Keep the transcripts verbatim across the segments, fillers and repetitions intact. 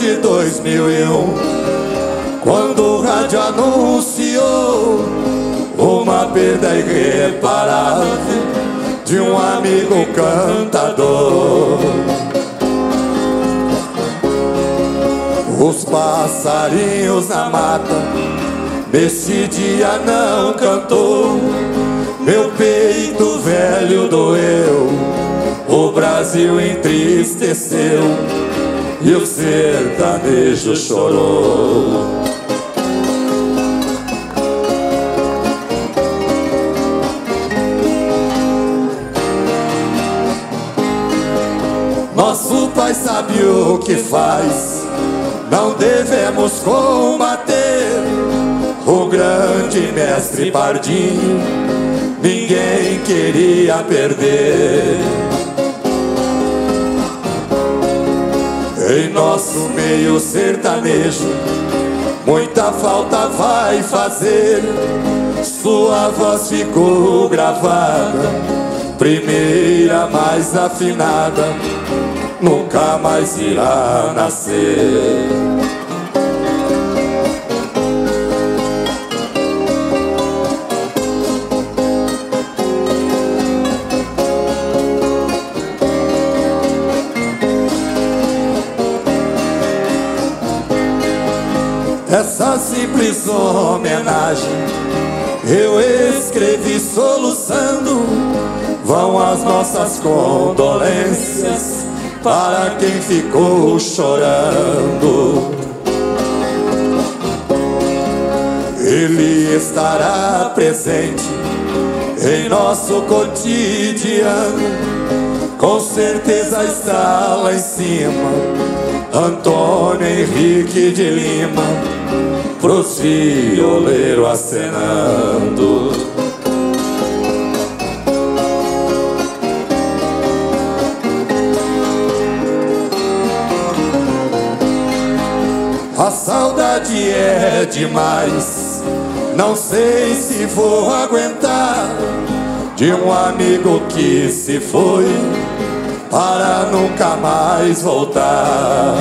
de dois mil e um, quando o rádio anunciou uma perda irreparável de um amigo cantador. Os passarinhos na mata nesse dia não cantou, meu peito velho doeu, o Brasil entristeceu e o sertanejo chorou. Nosso pai sabe o que faz, não devemos combater o grande mestre Pardinho, ninguém queria perder. Em nosso meio sertanejo, muita falta vai fazer. Sua voz ficou gravada, primeira mais afinada, nunca mais irá nascer. Essa simples homenagem eu escrevi soluçando, vão as nossas condolências para quem ficou chorando. Ele estará presente em nosso cotidiano, com certeza está lá em cima, Antônio Henrique de Lima, pros violeiros acenando. A saudade é demais, não sei se vou aguentar, de um amigo que se foi para nunca mais voltar.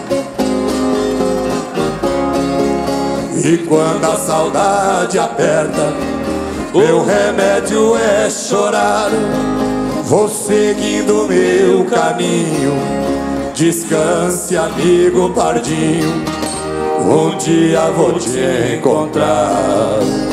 E quando a saudade aperta, meu remédio é chorar. Vou seguindo meu caminho, descanse, amigo Pardinho, um dia vou te encontrar.